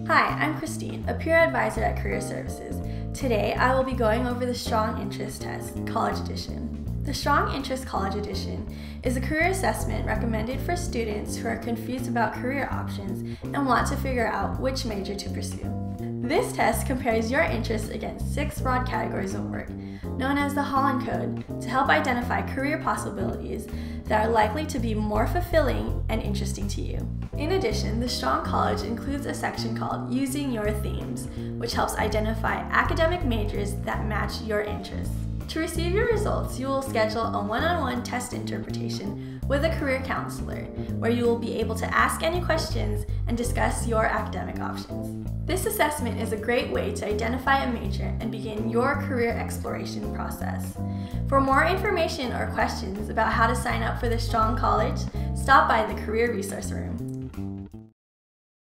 Hi, I'm Christine, a peer advisor at Career Services. Today, I will be going over the Strong Interest Test, College Edition. The Strong Interest College Edition is a career assessment recommended for students who are confused about career options and want to figure out which major to pursue. This test compares your interests against 6 broad categories of work, known as the Holland Code, to help identify career possibilities that are likely to be more fulfilling and interesting to you. In addition, the Strong College includes a section called Using Your Themes, which helps identify academic majors that match your interests. To receive your results, you will schedule a one-on-one test interpretation with a career counselor, where you will be able to ask any questions and discuss your academic options. This assessment is a great way to identify a major and begin your career exploration process. For more information or questions about how to sign up for the Strong College, stop by the Career Resource Room.